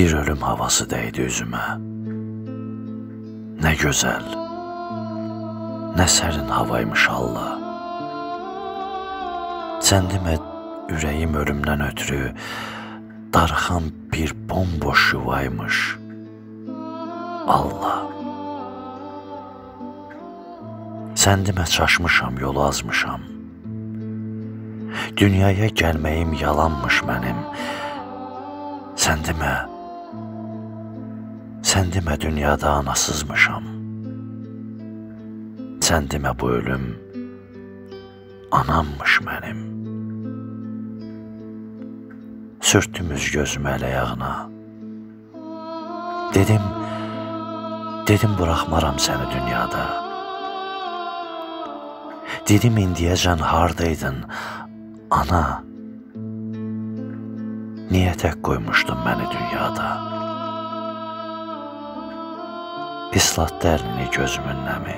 Bir ölüm havası dəydi üzümə. Nə gözəl, nə sərin havaymış Allah. Sən demə ürəyim ölümdən ötürü darıxan bir bomboş yuvaymış Allah. Sən demə çaşmışam, yolu azmışam. Dünyaya gəlməyim yalanmış mənim. Sən demə dünyada anasızmışam. Sən demə bu ölüm anammış mənim. Sürtdüm üz gözümü ələyağına. Dedim buraxmaram səni dünyada. Dedim indiyəcən hardaydın, ana? Niyə tək qoymuşdun məni dünyada? İslatdı əlini gözümün nəmi.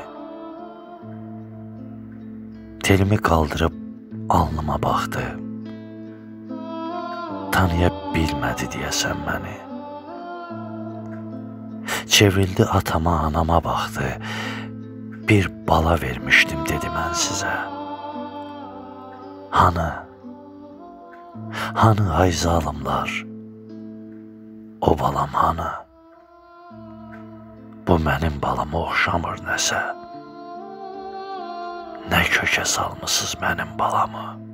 Telimi qaldırıb alnıma baxdı. Tanıya bilmədi deyəsən məni. Çevrildi atama, anama baxdı. Bir bala vermişdim dedi mən sizə. Hanı ay zalımlar? O balam hanı? Bu mənim balama oxşamır nəsə. Nə kökə salmısınız mənim balamı?